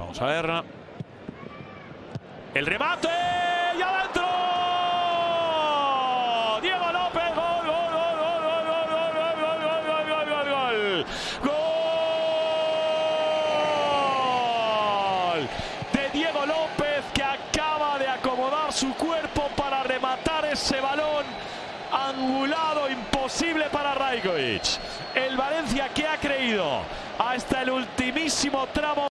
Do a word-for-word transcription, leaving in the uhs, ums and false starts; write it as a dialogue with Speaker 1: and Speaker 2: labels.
Speaker 1: Vamos a ver. El remate y adentro. Diego López. Gol, gol, gol, gol, gol, gol, gol, gol, gol, gol, gol, gol, gol. Gol de Diego López, que acaba de acomodar su cuerpo para rematar ese balón angulado, imposible para Rajkovic. El Valencia que ha creído hasta el ultimísimo tramo.